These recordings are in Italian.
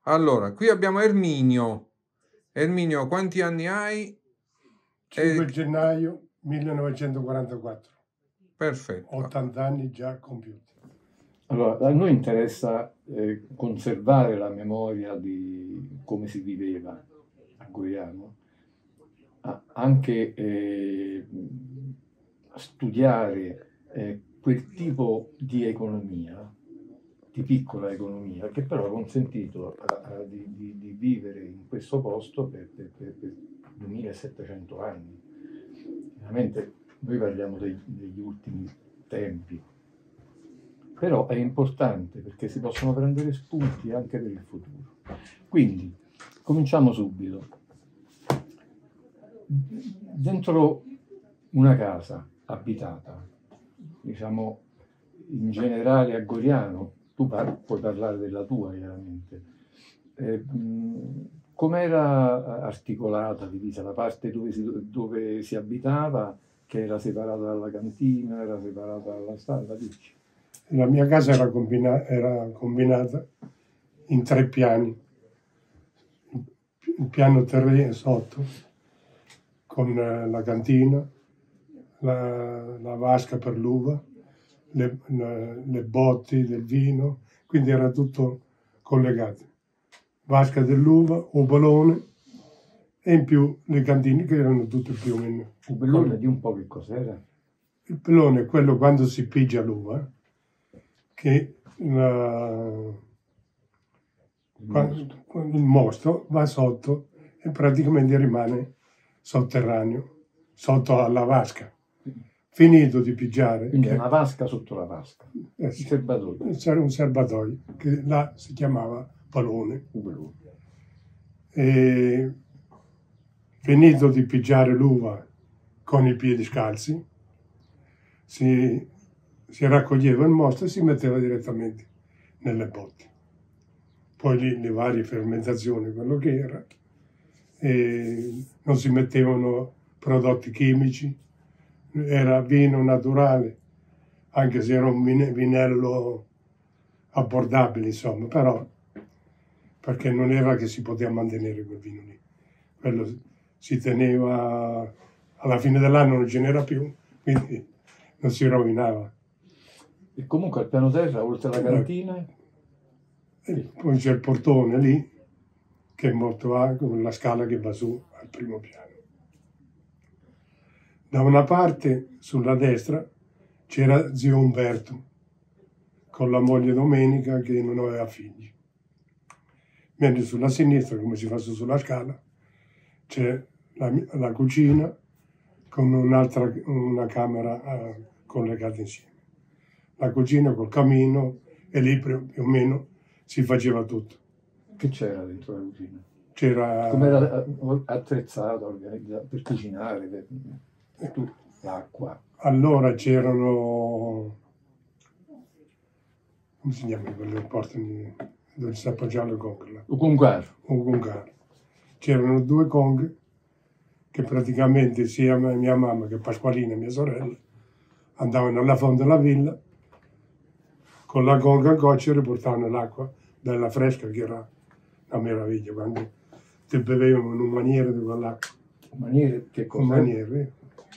Allora, qui abbiamo Erminio. Erminio, quanti anni hai? 5 gennaio 1944, Perfetto. 80 anni già compiuti. Allora, a noi interessa conservare la memoria di come si viveva a Goiano, anche studiare quel tipo di economia, di piccola economia, che però ha consentito di vivere in questo posto per 2700 anni. Veramente noi parliamo degli ultimi tempi, però è importante perché si possono prendere spunti anche per il futuro. Quindi, cominciamo subito. Dentro una casa abitata, diciamo in generale a Goriano, tu puoi parlare della tua chiaramente, com'era articolata, divisa la parte dove si abitava, che era separata dalla cantina, era separata dalla stalla, dici? La mia casa era combinata in 3 piani. Il piano terreno sotto, con la cantina, la vasca per l'uva, le botti del vino, quindi era tutto collegato. Vasca dell'uva, obolone e in più le cantine che erano tutte più o meno. Ubellone di un po' che cos'era? Il pellone è quello quando si pigia l'uva, che il mosto va sotto e praticamente rimane sotterraneo, sotto alla vasca. Finito di pigiare. Quindi una vasca sotto la vasca. Sì, un serbatoio. C'era un serbatoio che là si chiamava palone. E finito di pigiare l'uva con i piedi scalzi, si raccoglieva il mosto e si metteva direttamente nelle botti. Poi lì le varie fermentazioni, quello che era, e non si mettevano prodotti chimici, era vino naturale, anche se era un vinello abbordabile, insomma, però perché non era che si poteva mantenere quel vino lì. Quello si teneva, alla fine dell'anno non ce n'era più, quindi non si rovinava. E comunque al piano terra, oltre alla cantina? E poi c'è il portone lì, che è molto alto, con la scala che va su al primo piano. Da una parte, sulla destra, c'era zio Umberto, con la moglie Domenica che non aveva figli. Mentre sulla sinistra, come si fa sulla scala, c'è la cucina con una camera collegata insieme. La cucina col camino e lì più o meno si faceva tutto. Che c'era dentro la cucina? C'era... Come era attrezzata, organizzata per cucinare, l'acqua? Allora c'erano... come si chiama quelle porte dove si appoggiava il gong? Un congar. Un congar. C'erano 2 cong che praticamente sia mia mamma che Pasqualina, mia sorella, andavano alla fonte della villa con la gonga a gocce e portavano l'acqua bella fresca, che era una meraviglia, quando ti bevevano in un maniere di quell'acqua. Un maniere? Che cosa? Un maniere.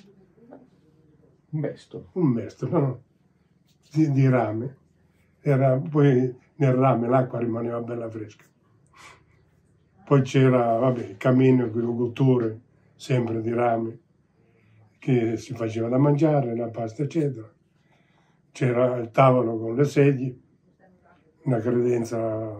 Un mesto. Un mesto, no? Di rame. Poi nel rame l'acqua rimaneva bella fresca. Poi c'era, vabbè, il camino con le cotture, sempre di rame, che si faceva da mangiare, la pasta, eccetera. C'era il tavolo con le sedie, una credenza,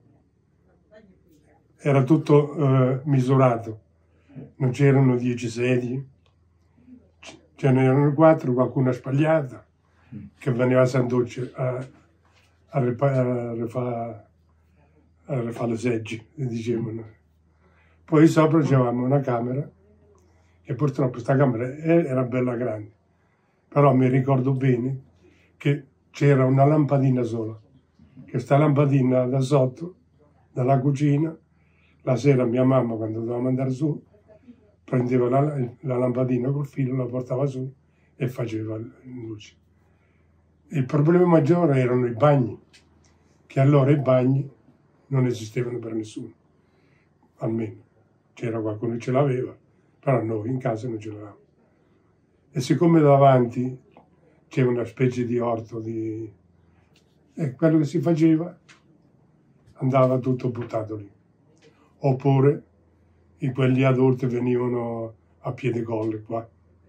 era tutto misurato, non c'erano 10 sedie, ce n'erano 4, qualcuna spagliata, che veniva a Sanducci a rifare le seggi, dicevano. Poi sopra c'avevamo una camera, che purtroppo questa camera era bella grande, però mi ricordo bene che c'era una lampadina sola, che sta lampadina da sotto, dalla cucina, la sera mia mamma quando doveva andare su, prendeva la lampadina col filo, la portava su e faceva luce. Il problema maggiore erano i bagni, che allora i bagni non esistevano per nessuno, almeno. C'era qualcuno che ce l'aveva, però noi in casa non ce l'avevamo. E siccome davanti c'era una specie di orto, e quello che si faceva andava tutto buttato lì. Oppure quelli adulti venivano a piede colle qua.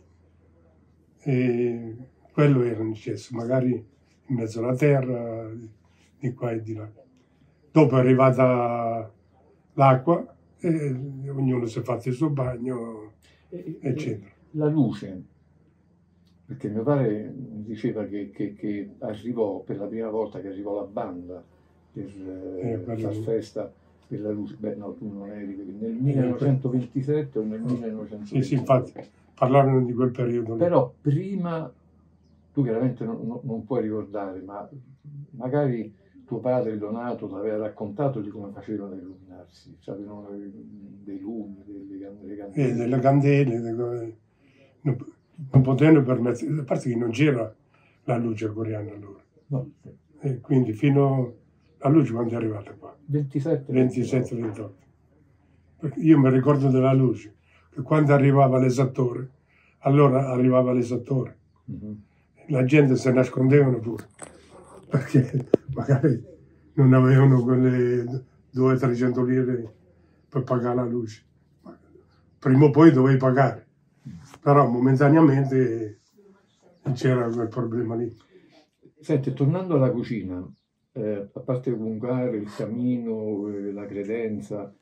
E quello era un cesso, magari in mezzo alla terra, di qua e di là. Dopo è arrivata l'acqua e ognuno si è fatto il suo bagno, eccetera. La luce, perché mio padre diceva che arrivò per la prima volta che arrivò la banda per far festa per la luce. Beh, no, tu non eri nel 1927 o nel 1927. Sì, infatti, parlarono di quel periodo lì. Però prima, tu chiaramente non puoi ricordare, ma magari tuo padre Donato ti aveva raccontato di come facevano a illuminarsi, avevano dei lumi, delle candele, non potevano permettere, a parte che non c'era la luce coreana allora. No. E quindi fino a luce quando è arrivata qua? 27-28. Perché io mi ricordo della luce, che quando arrivava l'esattore, allora arrivava l'esattore. La gente se nascondevano pure, perché magari non avevano quelle 200-300 lire per pagare la luce. Prima o poi dovevi pagare, però momentaneamente c'era quel problema lì. Senti, tornando alla cucina, a parte il fungare, il camino, la credenza,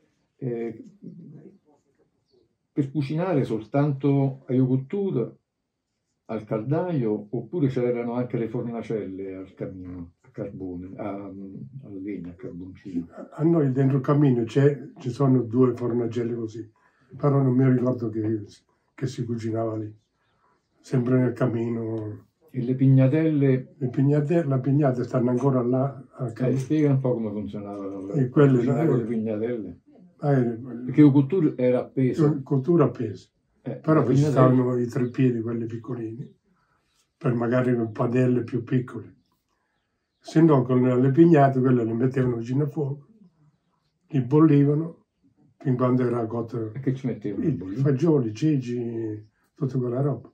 per cucinare soltanto a cottura, al caldaio, oppure c'erano anche le fornacelle al camino, a carbone, a legna, a carboncino? A noi dentro il camino ci sono 2 fornacelle così, però non mi ricordo che si cucinava lì, sempre nel camino. E le pignatelle? La pignata stanno ancora là al camino. Spiega un po' come funzionava E quelle con le pignatelle. Perché la cottura era appesa. Cottura appesa. Però poi ci stavano i 3 piedi, quelli piccolini, per magari padelle più piccole. Se no, con le pignate, quelle le mettevano vicino a fuoco, li bollivano, fin quando era cotto. E che ci mettevano? I fagioli, i ceci, tutta quella roba.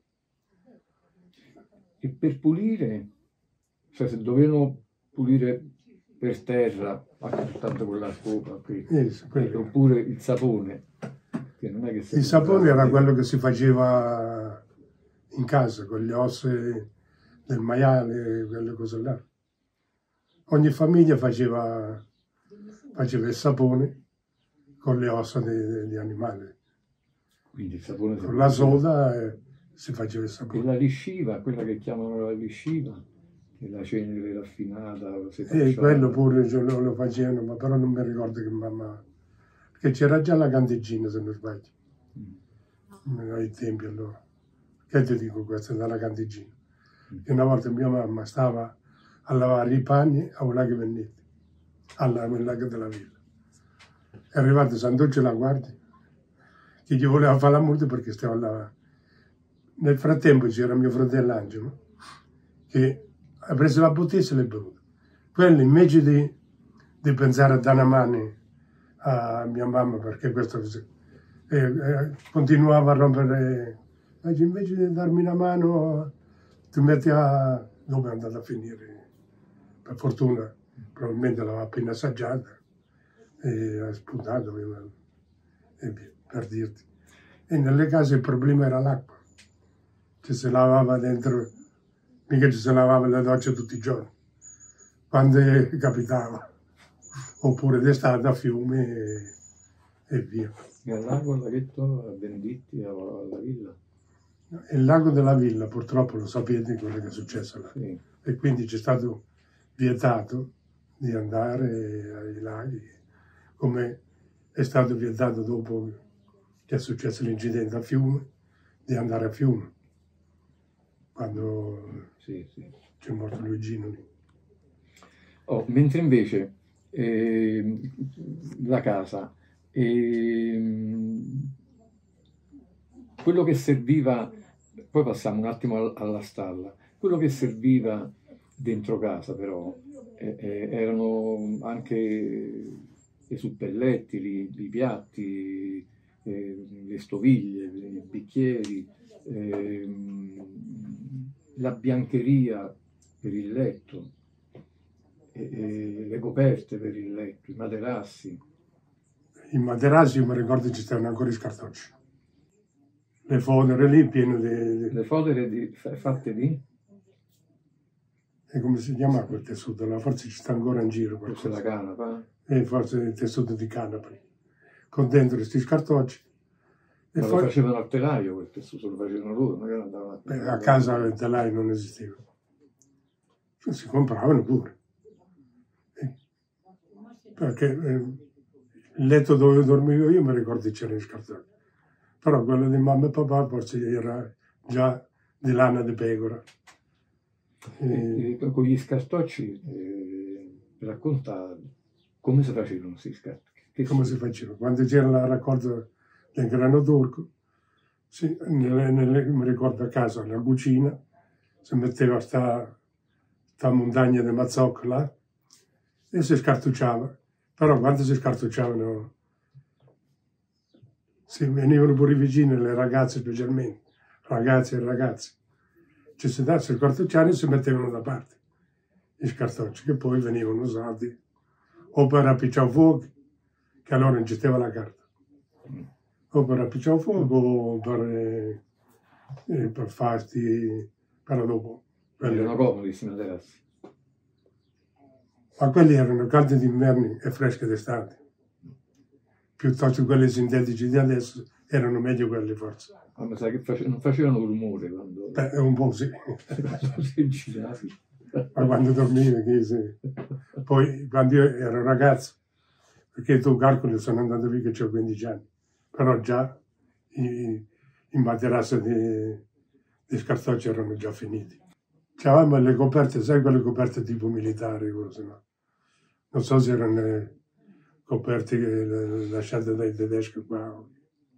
E per pulire, cioè se dovevano pulire per terra, tanto con la scopa, oppure il sapone, che non è che il sapone era quello che si faceva in casa, con le ossa del maiale, quelle cose là. Ogni famiglia faceva il sapone con le ossa di animali. Quindi il sapone con la soda si faceva il sapone. E la lisciva, quella che chiamano la lisciva, che la cenere raffinata. Quello pure lo facevano, ma però non mi ricordo che mamma. Perché c'era già la candeggina, se non sbaglio, ai tempi allora. Che ti dico questo, dalla candeggina. E una volta mia mamma stava a lavare i panni a un lago Veneti, al lago della Villa. È arrivato Sanduccio la guardia, che gli voleva fare la multa perché stava a lavare. Nel frattempo c'era mio fratello Angelo, che ha preso la bottiglia e se l'è bevuta. Quello invece di pensare a dare una mano a mia mamma, perché questo continuava a rompere, invece di darmi una mano, ti metti a. Dove è andata a finire? Per fortuna, probabilmente l'aveva appena assaggiata e ha sputato, per dirti. E nelle case il problema era l'acqua. Ci si lavava dentro, mica ci si lavava le docce tutti i giorni, quando capitava. Oppure d'estate a fiume e via. E al lago, al laghetto, a Venditti, alla villa? Il lago della Villa, purtroppo lo sapete quello che è successo là. Sì. E quindi c'è stato vietato di andare ai laghi, come è stato vietato dopo che è successo l'incidente a Fiume, di andare a Fiume, quando c'è morto Luigino lì. Mentre invece la casa, quello che serviva, poi passiamo un attimo alla stalla, quello che serviva dentro casa però erano anche i suppelletti, i piatti, le stoviglie, i bicchieri, la biancheria per il letto, le coperte per il letto, i materassi. I materassi, io mi ricordo ci stavano ancora i scartocci. Le fodere lì piene di... Le fodere fatte di? E come si chiama quel tessuto? Là? Forse ci sta ancora in giro Forse qualcosa. la canapa? Forse il tessuto di canapa. Con dentro questi scartocci. E Ma poi, lo facevano al telaio quel tessuto, lo facevano loro, magari andavano a casa il telaio non esisteva. Cioè, si compravano pure. Perché il letto dove dormivo io mi ricordo che c'erano i scartocci. Però quello di mamma e papà forse era già di lana di pecora. Con gli scartocci racconta come si facevano questi scartocci. Come si faceva? Quando c'era la raccolta del grano turco, mi ricordo a casa, nella cucina, si metteva sta montagna di mazzocco là e si scartucciava. Però quando si scartucciavano, si venivano pure i vicini, le ragazze specialmente, ragazzi e ragazzi. Ci si dava il scartucciare e si mettevano da parte gli scartocci, che poi venivano usati o per appicciare fuoco, che allora non c'era la carta, o per appicciare fuoco o per farti, però dopo. Erano comodi questi materassi. Ma quelli erano caldi d'inverno e freschi d'estate. Piuttosto quelli sintetici di adesso erano meglio quelli forse. Ma mi sa che non facevano rumore quando... Un po' sì. si giravi. Ma quando dormivi, sì. Poi quando io ero ragazzo, perché tu calcoli, sono andato via che ho 15 anni, però già i materassi di scartocci erano già finiti. Avevamo le coperte, sai quelle coperte tipo militari, cose, no? Non so se erano coperte lasciate dai tedeschi qua.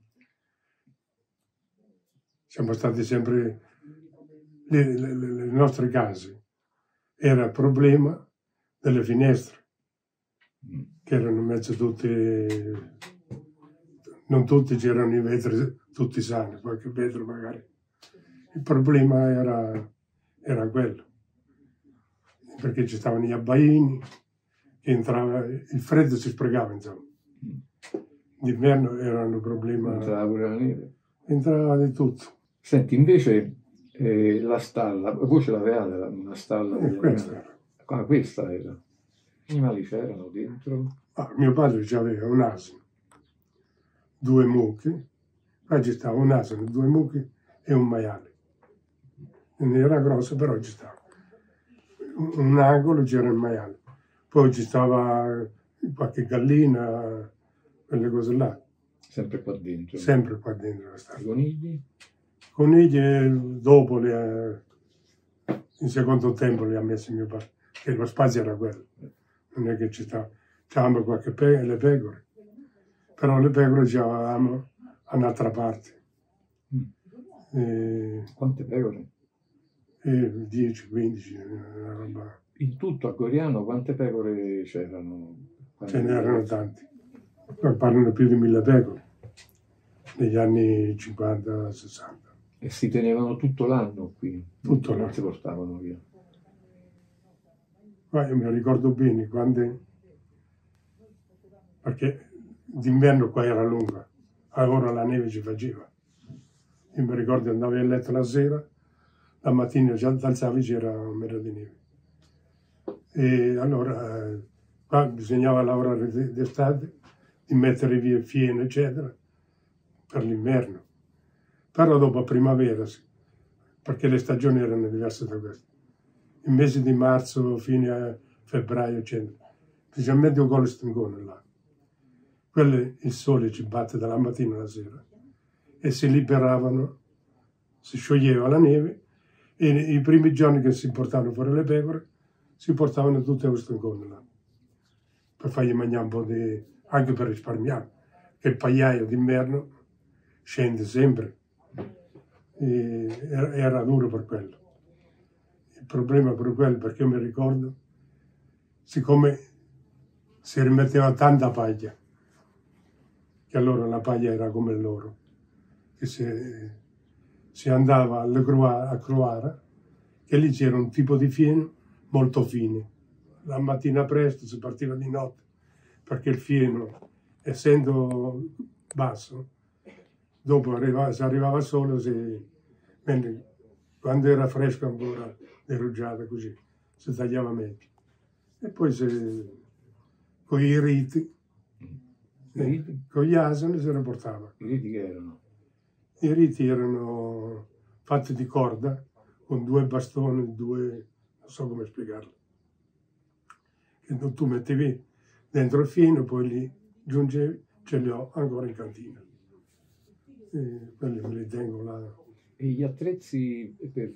Siamo stati sempre, le nostre case, era il problema delle finestre, che erano mezzo tutte, non tutti c'erano i vetri tutti sani, qualche vetro magari. Il problema era quello, perché ci stavano gli abbaini, che entrava, il freddo si sprecava, insomma. D'inverno era un problema. Entrava pure la neve. Entrava di tutto. Senti, invece la stalla, voi ce l'avevate una stalla? Questa era. Ah, questa era. Che animali c'erano dentro? Mio padre aveva un asino, 2 mucche, poi ci stava un asino, 2 mucche e un maiale. Non era grosso, però ci stava. Un angolo c'era il maiale. Poi ci stava qualche gallina, quelle cose là. Sempre qua dentro? Sempre qua dentro la stalla. I conigli? Conigli dopo, in secondo tempo li ha messi mio padre, che lo spazio era quello. Non è che ci stava. C'avevamo le pecore, però le pecore ci avevamo a un'altra parte. Quante pecore? 10, 15, una roba. In tutto a Goriano quante pecore c'erano? Ce n'erano tanti. Poi parlano più di 1000 pecore, negli anni 50-60. E si tenevano tutto l'anno qui? Tutto l'anno. Non si portavano via? Io mi ricordo bene quando, perché d'inverno qua era lunga, allora la neve ci faceva. Io mi ricordo andavo a letto la sera, la mattina già alzavi c'era un metro di neve. E allora qua bisognava lavorare d'estate, di mettere via fieno, eccetera, per l'inverno. Però dopo primavera, perché le stagioni erano diverse da queste. Il mese di marzo fino a febbraio, eccetera, specialmente un golo stringone là. Quello il sole ci batte dalla mattina alla sera e si liberavano, si scioglieva la neve e i primi giorni che si portavano fuori le pecore si portavano tutte a stringone là per fargli mangiare un po' di, anche per risparmiare, che il pagliaio d'inverno scende sempre. Era duro per quello. Il problema per quello, perché io mi ricordo, siccome si rimetteva tanta paglia, che allora la paglia era come l'oro, che si andava a Croara, che lì c'era un tipo di fieno molto fine. La mattina presto si partiva di notte, perché il fieno, essendo basso, dopo si arrivava solo, mentre quando era fresco ancora, le rugiade così, si tagliava meglio. E poi con i riti, con gli asini se ne portava. I riti che erano? I riti erano fatti di corda, con 2 bastoni, non so come spiegarlo. Che tu mettevi dentro il fieno, poi li giungevi, ce li ho ancora in cantina. E quelli me li tengo là. E gli attrezzi per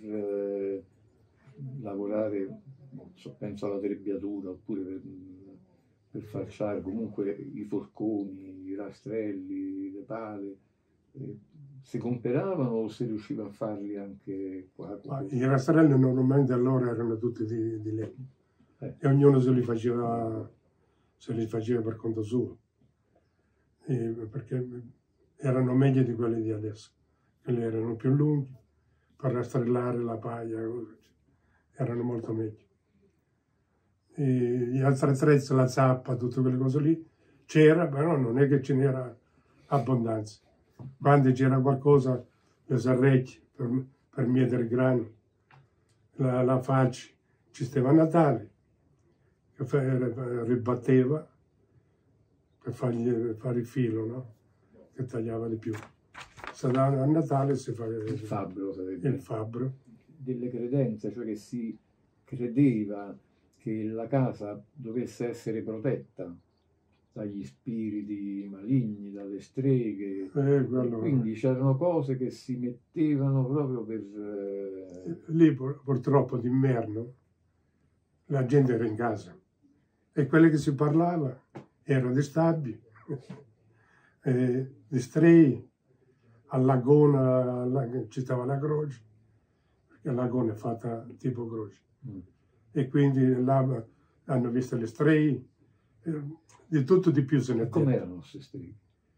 lavorare, penso alla trebbiatura, oppure per falciare, comunque i forconi, i rastrelli, le pale, si comperavano o si riusciva a farli anche qua? I rastrelli normalmente allora erano tutti di legno, e ognuno se li faceva per conto suo, perché erano meglio di quelli di adesso. Quelli erano più lunghi, per rastrellare la paglia, erano molto meglio. E gli altri attrezzi, la zappa, tutte quelle cose lì, c'era, però non è che ce n'era abbondanza. Quando c'era qualcosa, le sarrecchie per mietere il grano, la falce, ci stava a Natale, che ribatteva per fare il filo, no? Che tagliava di più. A Natale si fa il fabbro, sarebbe. Il fabbro. Delle credenze, cioè che si credeva che la casa dovesse essere protetta dagli spiriti maligni, dalle streghe, quindi c'erano cose che si mettevano proprio per... Lì purtroppo d'inverno la gente era in casa e quelle che si parlava erano di stabbi, di streghe. Al lagone ci stava la croce, perché il lagone è fatta tipo croce. E quindi là hanno visto le streghe, di tutto di più se ne Come erano queste streghe?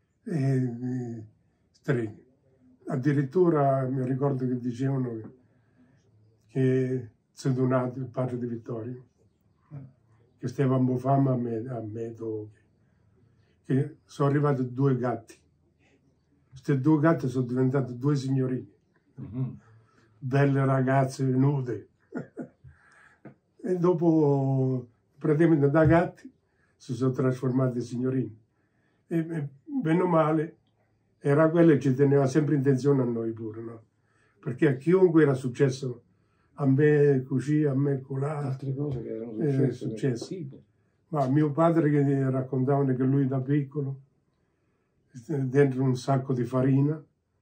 Streghe. Addirittura mi ricordo che dicevano che Zedunato, il padre di Vittorio, che stava in Bufama a Medo, che sono arrivati 2 gatti. Queste 2 gatte sono diventate 2 signorine, belle ragazze nude. E dopo, praticamente da gatti, si sono trasformate in signorine. E bene o male, era quello che ci teneva sempre in tensione a noi pure, no? Perché a chiunque era successo, a me così, a me colà. Altre cose che erano successe. Ma mio padre che raccontavano che lui da piccolo, dentro un sacco di farina,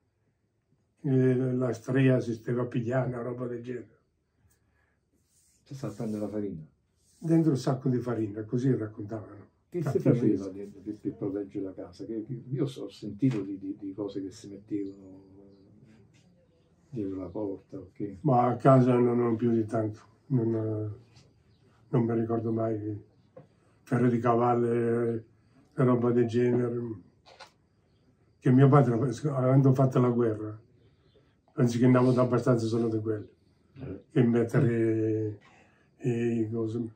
la strea si stava pigliando, una roba del genere. Si sta prendendo la farina? Dentro un sacco di farina, così raccontavano. Che si faceva per proteggere la casa? Io ho sentito di cose che si mettevano dietro la porta. Okay. Ma a casa non più di tanto, non mi ricordo mai ferro di cavallo, roba del genere. Che mio padre, avendo fatto la guerra, penso che andavo abbastanza solo di quello, che mettere cose.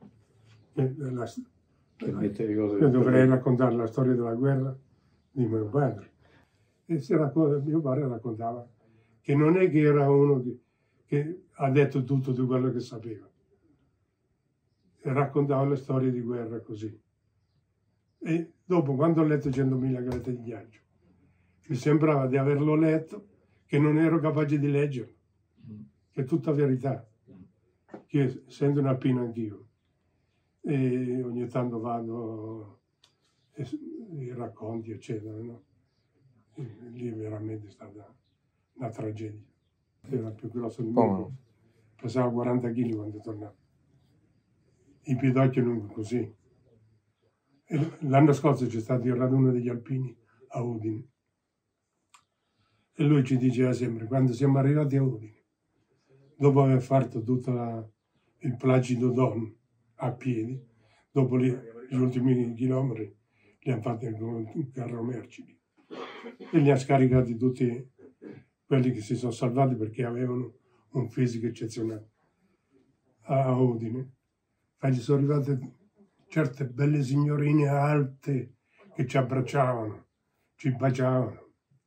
Io dovrei raccontare la storia della guerra di mio padre. E mio padre raccontava che non è che era uno che ha detto tutto di quello che sapeva. E raccontava le storie di guerra così. E dopo, quando ho letto 100.000 gavette di ghiaccio, mi sembrava di averlo letto, che non ero capace di leggerlo, che è tutta verità, che essendo una pina anch'io, e ogni tanto vado i racconti, eccetera, no? E lì veramente è stata una tragedia. Era più grosso di me, pesava 40 kg quando tornavo. I pidocchi lunghi così. L'anno scorso c'è stato il raduno degli alpini a Udine. E lui ci diceva sempre, quando siamo arrivati a Udine, dopo aver fatto tutto il Placido Don a piedi, dopo lì gli ultimi chilometri li hanno fatti con un carro merci e li ha scaricati tutti quelli che si sono salvati perché avevano un fisico eccezionale. A Udine gli sono arrivate certe belle signorine alte che ci abbracciavano, ci baciavano.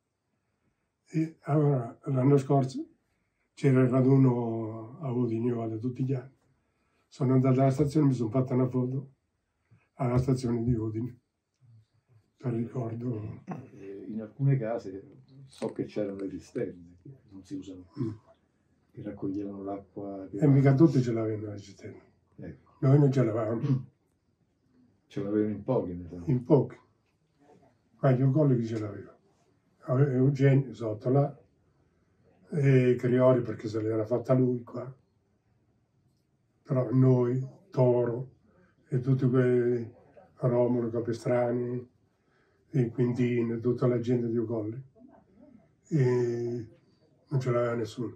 E allora l'anno scorso c'era il raduno a Udine, io vado tutti gli anni. Sono andato alla stazione, mi sono fatta una foto alla stazione di Udine per ricordo. In alcune case so che c'erano le cisterne che non si usano più, che raccoglievano l'acqua. E mica tutti ce l'avevano la cisterna. Ecco. Noi non ce l'avevamo. Ce l'avevano in pochi, mi sembra. In pochi. Qua gli Ucolli chi ce l'aveva? Aveva Eugenio sotto là, e Criori perché se l'era fatta lui qua. Però noi, Toro, e tutti quei Romolo, Capestrani, e Quintino, tutta la gente di Ucolli. E non ce l'aveva nessuno.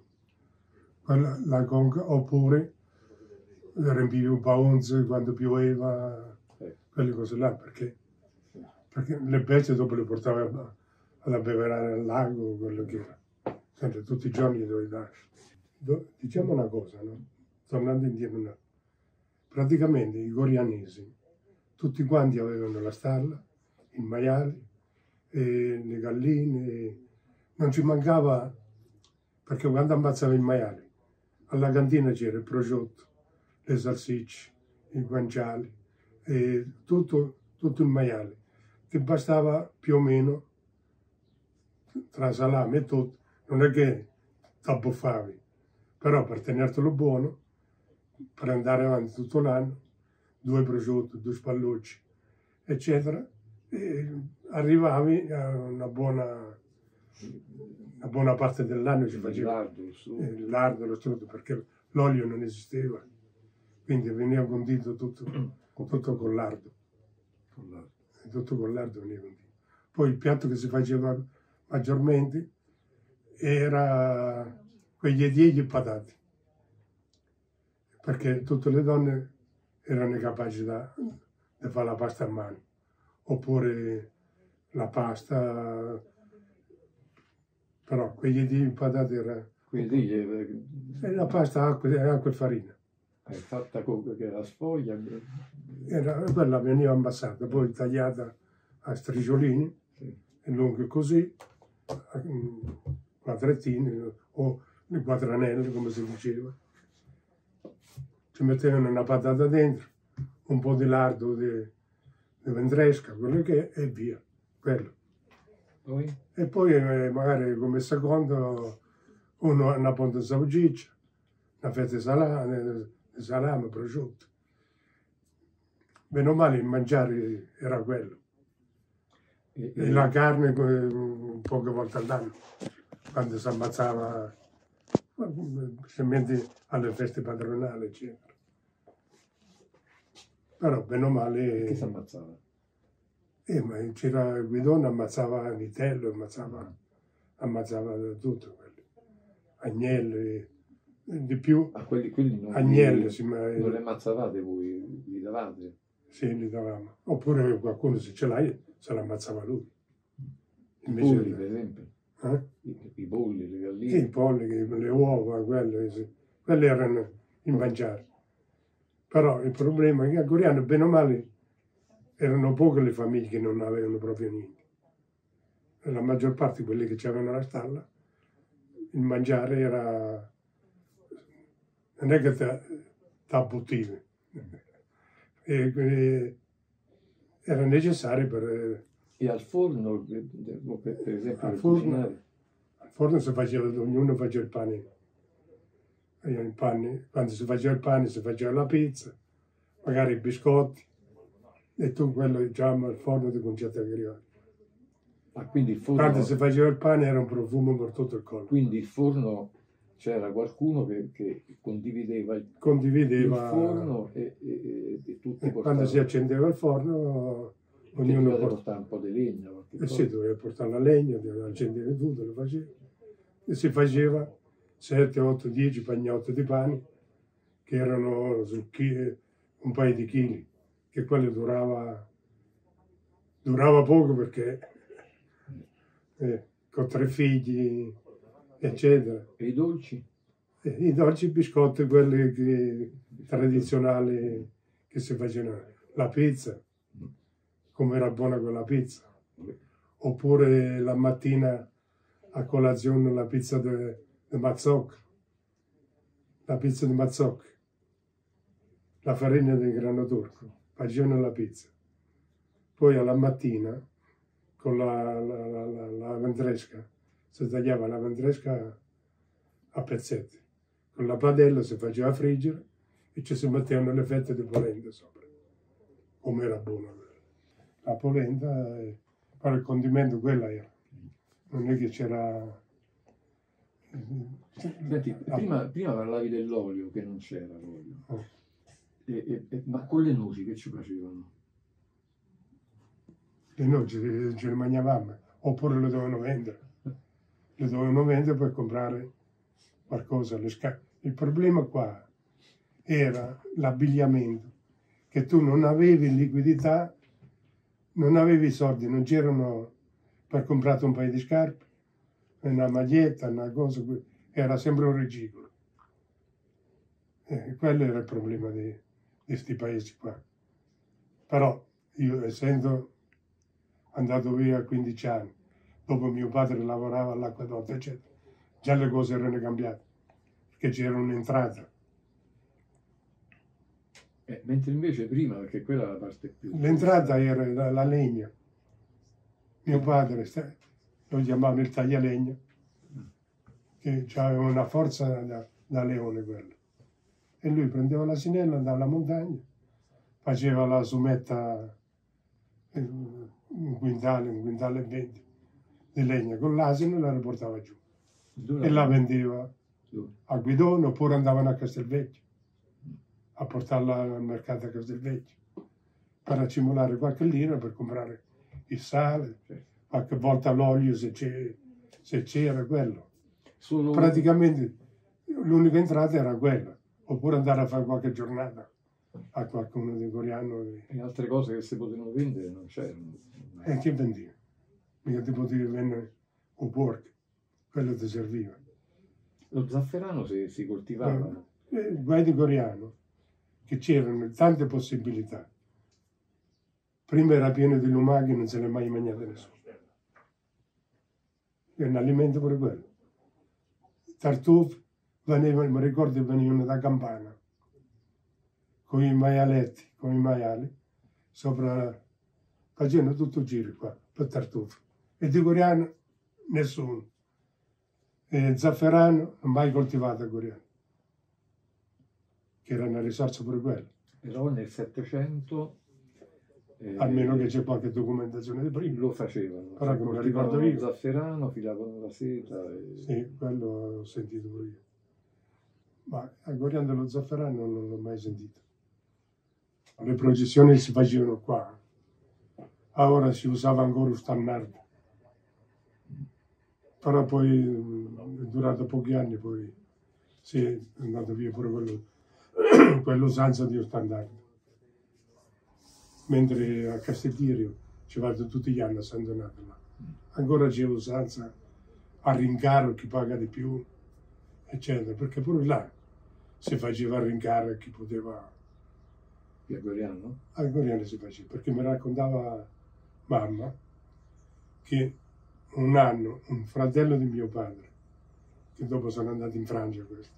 La conca, oppure riempivi un paonze quando pioveva, quelle cose là, perché le bestie dopo le portava ad abbeverare al lago, quello che era. Sempre, tutti i giorni gli dovevi dare. Diciamo una cosa, no? Tornando indietro, no? Praticamente i gorianesi, tutti quanti avevano la stalla, il maiale, le galline, non ci mancava, perché quando ammazzava il maiale, alla cantina c'era il prosciutto, le salsicce, i guanciali, tutto il maiale, che bastava più o meno, tra salame e tutto, non è che t'abbuffavi, però per tenertelo buono, per andare avanti tutto l'anno, 2 prosciutti, 2 spallucci, eccetera, e arrivavi a una buona parte dell'anno ci faceva il lardo, lo strutto, perché l'olio non esisteva, quindi veniva condito tutto con lardo. Tutto con lardo veniva condito. Poi il piatto che si faceva maggiormente era quegli ediegli e patate, perché tutte le donne erano capaci di fare la pasta a mano, oppure la pasta, però quegli ediegli e patate era la pasta acqua e farina. È fatta con la sfoglia? Quella veniva ammassata, poi tagliata a strisciolini, Sì. lunghe così, quadrettini o le quadranelle, come si diceva. Ci mettevano una patata dentro, un po' di lardo di ventresca, quello che è, e via, quello. Poi? E poi magari come secondo una ponta di salsiccia, una fetta di salame, prosciutto. Bene o male il mangiare era quello. E la carne poche volte all'anno, quando si ammazzava, specialmente alle feste patronali, eccetera. Però bene o male... Che si ammazzava? Ma c'era Guidone, ammazzava vitello, ammazzava tutto, agnelli, di più. Quelli non agnelli, non li ammazzavate voi, li davate? Sì, li davamo. Oppure qualcuno se ce l'hai, se l'ammazzava lui. I polli, per esempio? I polli, le galline? I polli, le uova, quelle erano in mangiare. Però il problema è che a Coriano, bene o male, erano poche le famiglie che non avevano proprio niente. E la maggior parte di quelli che avevano la stalla, il mangiare era... non è che t'abbottivi. Era necessario per... E al forno, per esempio, al forno si faceva, ognuno faceva il pane. Quando si faceva il pane si faceva la pizza, magari i biscotti, e tu quello diciamo al forno di concetta grigliata. Ah, quindi il forno... Quando si faceva il pane era un profumo per tutto il collo. Quindi il forno, c'era qualcuno che condivideva il forno e tutti portavano... Quando si accendeva il forno, ognuno portava un po' di legna. Sì, doveva portare la legna, doveva accendere tutto, lo faceva. E si faceva 7, 8, 10 pagnotti di pane, che erano un paio di chili, che quello durava poco perché con 3 figli, eccetera. E i dolci? I dolci, i biscotti, quelli tradizionali che si facevano, la pizza, come era buona quella pizza, oppure la mattina a colazione la pizza di mazzocca, la pizza di mazzocca, la farina di grano turco, facevano la pizza. Poi alla mattina con la ventresca, si tagliava la ventresca a pezzetti, con la padella si faceva friggere e ci si mettevano le fette di polenta sopra. Come era buona quella. La polenta, però il condimento quella era. Non è che c'era... Senti, prima parlavi dell'olio, che non c'era l'olio. Ma con le noci che ci facevano? Le noci ce le mangiavamo, oppure le dovevano vendere. Le dovevano vendere per comprare qualcosa. Il problema qua era l'abbigliamento, che tu non avevi liquidità, non avevi soldi, non c'erano per comprare un paio di scarpe, una maglietta, una cosa, era sempre un riciclo. Quello era il problema di questi paesi qua. Però io, essendo andato via a 15 anni, dopo mio padre lavorava all'acquedotto, eccetera, già le cose erano cambiate, perché c'era un'entrata. Mentre invece prima, perché quella è la parte più... L'entrata era la legna. Mio padre, lo chiamavano il taglialegna, che aveva una forza da leone quello. E lui prendeva l'asinello, andava alla montagna, faceva la sumetta, un quintale e 20 di legna con l'asino e la riportava giù. E la vendeva a Guidone, oppure andavano a Castelvecchio a portarla al mercato a Castelvecchio per accumulare qualche lira per comprare il sale, qualche volta l'olio se c'era quello. Praticamente l'unica entrata era quella, oppure andare a fare qualche giornata a qualcuno di Coriano. E altre cose che si potevano vendere non c'erano. E che vendiva? Mica ti potevi vendere un porco, quello ti serviva. Lo zafferano si coltivava? Guai di Coriano, che c'erano tante possibilità. Prima era pieno di lumache, non se ne è mai mangiato nessuno. È un alimento pure quello. Tartufi, mi ricordo che venivano da Campana, con i maialetti, con i maiali, sopra, facevano tutto il giro qua, per tartufi. E di Coriano, nessuno. E zafferano, mai coltivato a Coriano, che era una risorsa pure quella. Però nel 700... almeno che c'è qualche documentazione di prima. Lo facevano. Però come ricordo io. Zafferano, filavano la seta. Sì, quello ho sentito pure io. Ma a Coriano dello zafferano non l'ho mai sentito. Le processioni si facevano qua. Ora si usava ancora un stannardo. Però poi è durato pochi anni, poi sì, è andato via pure quell'usanza di un standardo. Mentre a Casteltirio ci vado tutti gli anni a San Donato là. Ancora c'è usanza a rincaro chi paga di più, eccetera, perché pure là si faceva a rincaro a chi poteva. A Coriano? A Coriano si faceva, perché mi raccontava mamma che un anno un fratello di mio padre, che dopo sono andati in Francia questo,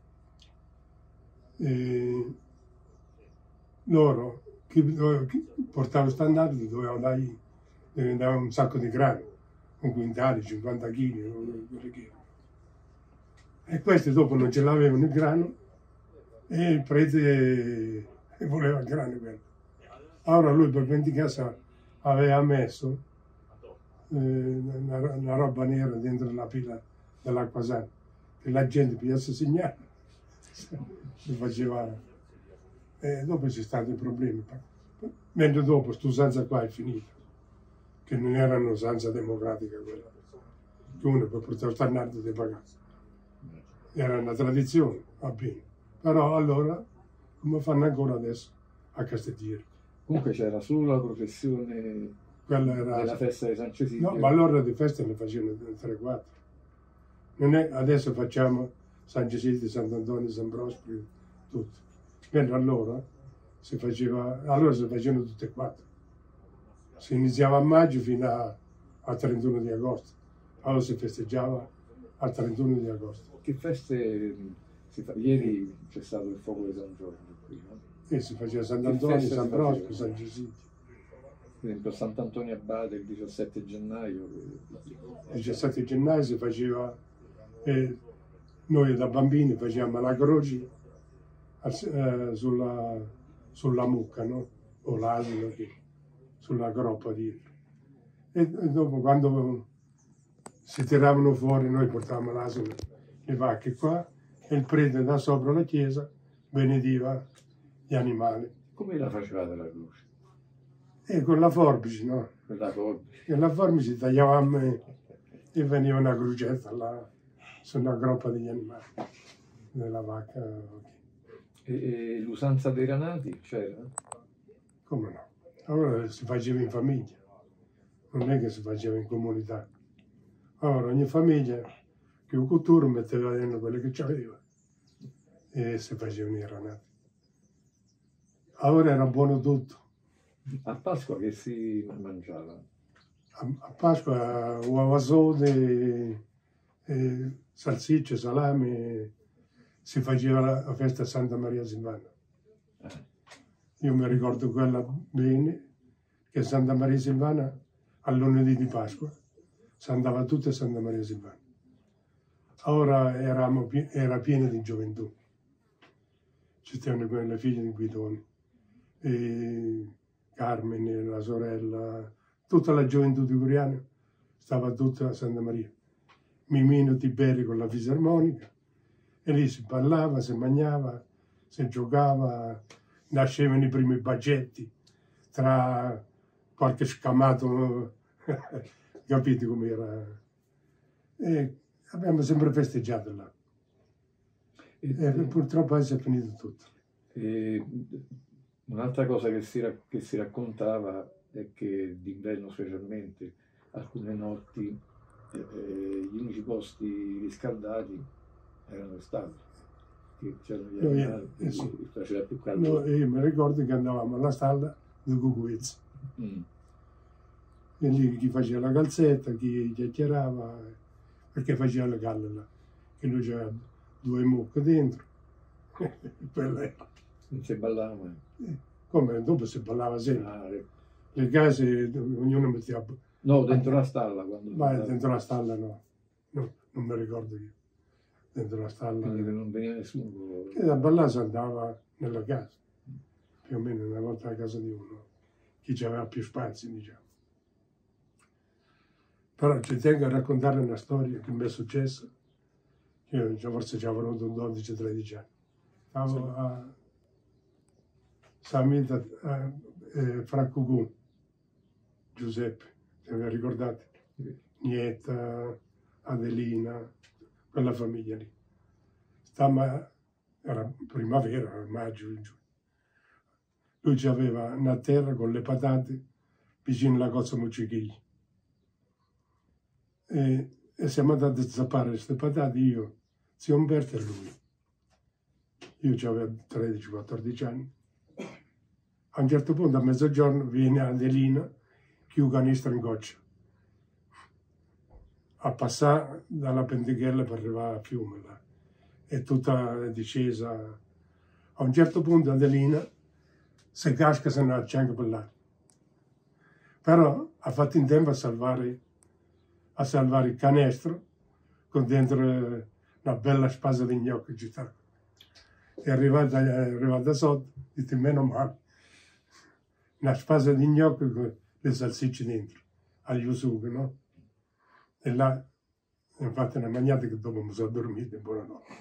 e loro chi portava standard doveva dargli un sacco di grano, un quintale, 50 kg, e questi dopo non ce l'avevano il grano e il prete voleva il grano quello. Allora lui per vendicarsi aveva messo una roba nera dentro la pila dell'acqua sana, che la gente pigliasse segnale, si faceva. E dopo c'è stato il problema. Mentre dopo questa usanza qua è finita, che non era un'usanza democratica quella, che uno per portare il stannardo di pagare. Era una tradizione, va bene. Però allora, come fanno ancora adesso a Casteltieri, Comunque c'era solo la processione Quella era... della festa di San Cesidio. No, ma allora di feste ne facevano 3-4. Non è, adesso facciamo San Cesidio, Sant'Antonio, San Prospero, tutto. Mentre allora si facevano tutte e 4. Si iniziava a maggio fino al 31 di agosto. Allora si festeggiava al 31 di agosto. Che feste si fa? Ieri c'è stato il fuoco di San Giorgio qui, no? E si faceva Sant'Antonio, feste San si Prospero, faceva? San Cesidio. Per esempio Sant'Antonio Abate il 17 gennaio. Il 17 gennaio si faceva, noi da bambini facevamo la croce sulla mucca, no? O l'asino, sulla groppa dietro. E dopo quando si tiravano fuori noi portavamo l'asino, le vacche qua, e il prete da sopra la chiesa benediva gli animali. Come la facevate la croce? E con la forbice, no? Con la forbice. E la forbice tagliavamo e veniva una crocetta là sulla groppa degli animali, della vacca. E l'usanza dei ranati c'era? Come no? Allora si faceva in famiglia, non è che si faceva in comunità. Allora ogni famiglia, che un culturo metteva dentro quello che c'aveva e si facevano i ranati. Allora era buono tutto. A Pasqua che si mangiava? A Pasqua uova sode, salsicce, salame, si faceva la festa a Santa Maria Silvana. Io mi ricordo quella bene, che Santa Maria Silvana, al lunedì di Pasqua, si andava tutti a Santa Maria Silvana. Ora era piena di gioventù. C'erano quelle figlie di Guidoni, e Carmine, la sorella, tutta la gioventù di Curiano stava tutta a Santa Maria. Mimino Tiberi con la fisarmonica, e lì si ballava, si mangiava, si giocava, nascevano i primi baggetti tra qualche scamato, capite com'era? E abbiamo sempre festeggiato là. E purtroppo adesso è finito tutto. Un'altra cosa che si raccontava è che d'inverno specialmente alcune notti gli unici posti riscaldati erano stati. C'erano gli animali, sì. Faceva più caldo. Io mi ricordo che andavamo alla stalla di Cucuizzi. E lì chi faceva la calzetta, chi chiacchierava, perché faceva le galle là. Che lui c'aveva 2 mucche dentro. Quella era. Non si ballava mai. Come dopo si ballava sempre. Ah, ecco. Le case ognuno metteva. No, dentro la stalla. Ma dentro la stalla no. No, non mi ricordo io. Dentro la stalla. Quindi non veniva nessuno. E da ballare si andava nella casa. Più o meno una volta a casa di uno. Chi aveva più spazi, diciamo. Però ci tengo a raccontare una storia che mi è successa. Io forse ci avrò avuto 12-13 anni. Stavo a Samita, fra Cucù, Giuseppe, se vi ricordate? Nieta, Adelina, quella famiglia lì. Era primavera, maggio, giugno. Lui aveva una terra con le patate vicino alla Cozza Muccichigli. E siamo andati a zappare queste patate, io, zio Umberto e lui. Io avevo 13-14 anni. A un certo punto, a mezzogiorno, viene Adelina, chiude canestro in goccia, a passare dalla Pentichella per arrivare a Fiume. Là. È tutta discesa. A un certo punto Adelina si casca, se ne accianca per là. Però ha fatto in tempo a salvare il canestro con dentro una bella spasa di gnocchi gittata. È arrivata sotto, dite meno male. Una spasa di gnocchi con le salsicce dentro, agli usuchi, no? E là, infatti, una mangiata che dopo mi sono dormito, buonanotte.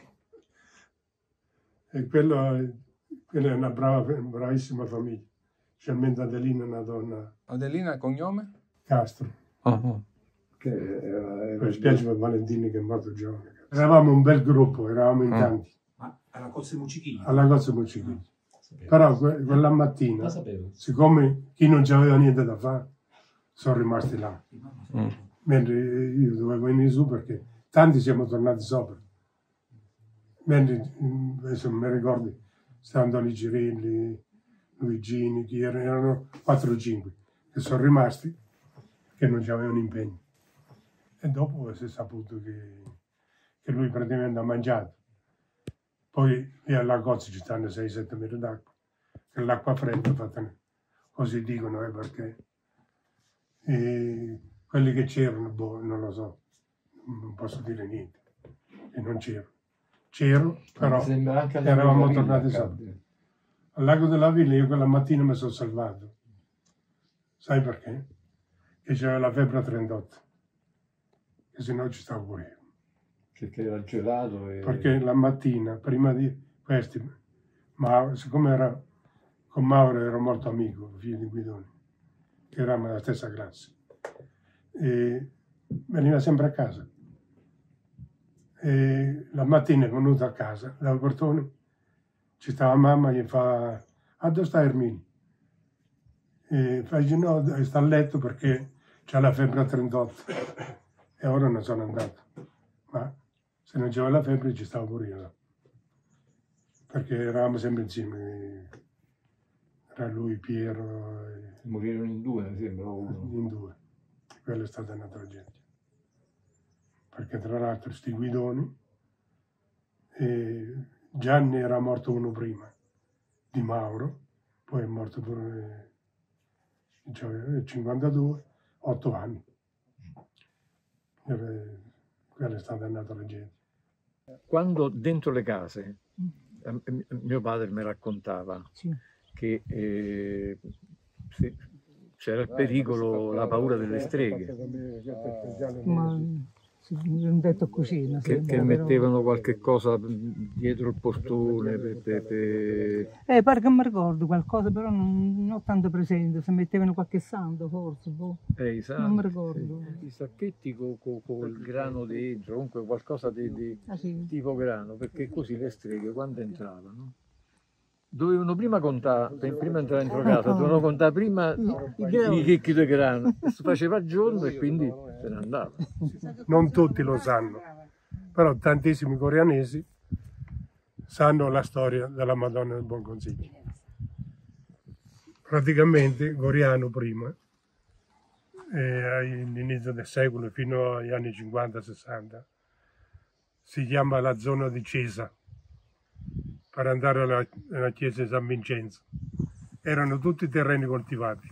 E quella è una bravissima famiglia, specialmente Adelina è una donna. Adelina, cognome? Castro. Che era Mi spiace per Valentini che è morto giovane. Eravamo un bel gruppo, eravamo in tanti. Ma alla Cozza Muccichini? Alla Cozza Muccichini. Però quella mattina, siccome chi non c'aveva niente da fare, sono rimasti là. Mentre io dovevo venire su perché tanti siamo tornati sopra. Mentre, adesso non mi ricordo, stavano lì Girilli, Luigini, chi erano 4 o 5 che sono rimasti, che non c'avevano impegno. E dopo si è saputo che lui praticamente ha mangiato. Poi lì alla Cozzi ci stanno 6-7 metri d'acqua, che l'acqua fredda è fatta così dicono, perché quelli che c'erano, boh, non lo so, non posso dire niente, e non c'ero. C'ero, però eravamo tornati sopra. Al lago della Villa io quella mattina mi sono salvato. Sai perché? Che c'era la febbre a 38, e se no ci stavo pure io. Perché era gelato e... Perché la mattina, prima di questi, ma siccome con Mauro ero molto amico, figlio di Guidoni, che eravamo nella stessa classe, e veniva sempre a casa. E la mattina è venuto a casa, dal portone, ci stava mamma e gli fa: "Ah, dove sta Erminio?" E fa: "No, sta a letto perché c'ha la febbre a 38. E ora non sono andato. Ma se non c'era la febbre ci stavo pure io. Perché eravamo sempre insieme. Era lui, Piero. Morirono in 2, mi sembra. In 2. Quella è stata una tragedia. Perché tra l'altro sti Guidoni, Gianni era morto uno prima di Mauro, poi è morto pure, cioè, 52, 8 anni. Quella è stata una tragedia. Quando dentro le case, mio padre mi raccontava che c'era il pericolo, la paura delle streghe. Ma non detto così. Che mettevano qualche cosa dietro il portone. Pare che mi ricordo qualcosa, però non ho tanto presente. Se mettevano qualche santo, forse. Boh. Non mi ricordo. I sacchetti con il grano dentro, comunque qualcosa di tipo grano, perché così le streghe quando entravano dovevano prima contare, prima entrare dentro casa, dovevano contare prima i chicchi di grano. Si faceva il giorno e quindi se ne andava. Non tutti lo sanno, però tantissimi coreanesi sanno la storia della Madonna del Buon Consiglio. Praticamente Goriano prima, all'inizio del secolo fino agli anni 50-60, si chiama la zona di Cesa, per andare alla chiesa di San Vincenzo. Erano tutti terreni coltivati.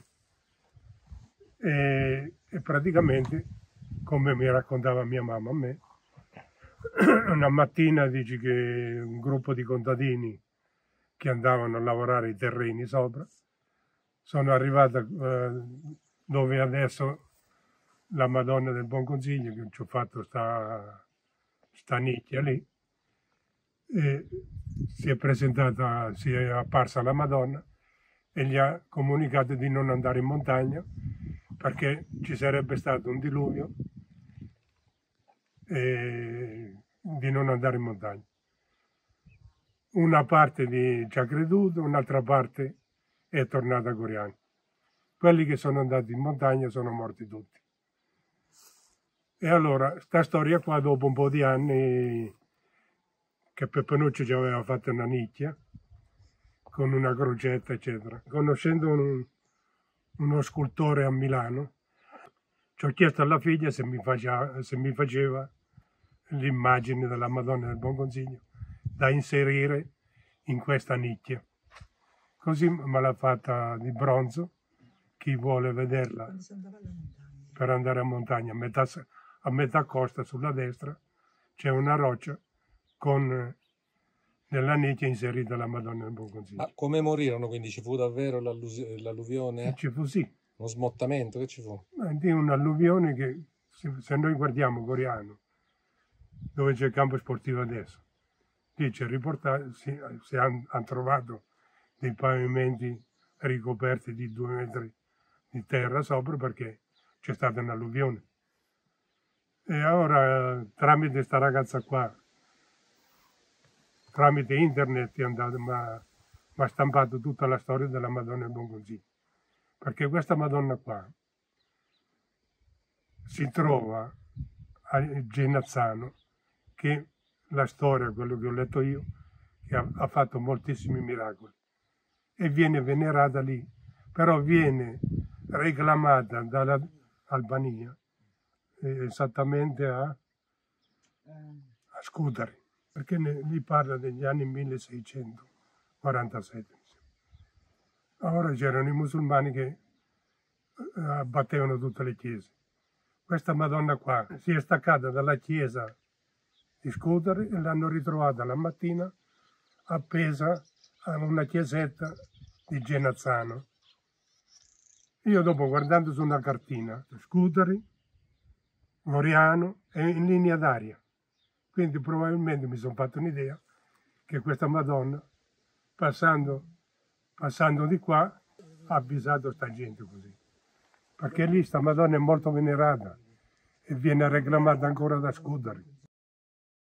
E praticamente, come mi raccontava mia mamma a me, una mattina dice che un gruppo di contadini che andavano a lavorare i terreni sopra sono arrivati dove adesso la Madonna del Buon Consiglio, che ci ho fatto sta nicchia lì, e si è apparsa la Madonna e gli ha comunicato di non andare in montagna perché ci sarebbe stato un diluvio e di non andare in montagna. Una parte ci ha creduto, un'altra parte è tornata a Goriano. Quelli che sono andati in montagna sono morti tutti. E allora, sta storia qua, dopo un po' di anni, che Peppanuccio ci aveva fatto una nicchia con una crocetta, eccetera. Conoscendo uno scultore a Milano, ci ho chiesto alla figlia se mi faceva l'immagine della Madonna del Buon Consiglio da inserire in questa nicchia. Così me l'ha fatta di bronzo. Chi vuole vederla per andare a montagna, a metà costa sulla destra c'è una roccia con nella nicchia inserita la Madonna del Buon Consiglio. Ma come morirono? Quindi ci fu davvero l'alluvione? Ci fu, sì. Uno smottamento? Che ci fu? Un'alluvione che, se noi guardiamo Goriano, dove c'è il campo sportivo adesso, lì c'è riportato, si hanno trovato dei pavimenti ricoperti di 2 metri di terra sopra perché c'è stata un'alluvione. E ora, tramite sta ragazza qua, tramite internet è andato, mi ha stampato tutta la storia della Madonna del Buon Consiglio. Perché questa Madonna qua si trova a Genazzano, che la storia, quello che ho letto io, che ha fatto moltissimi miracoli, e viene venerata lì, però viene reclamata dall'Albania, esattamente a Scutari, perché lì parla degli anni 1647. Ora c'erano i musulmani che abbattevano tutte le chiese. Questa Madonna qua si è staccata dalla chiesa di Scutari e l'hanno ritrovata la mattina appesa a una chiesetta di Genazzano. Io dopo, guardando su una cartina, Scutari, Moriano è in linea d'aria. Quindi probabilmente mi sono fatto un'idea che questa Madonna, passando di qua, ha avvisato sta gente così. Perché lì sta Madonna è molto venerata e viene reclamata ancora da Scutari.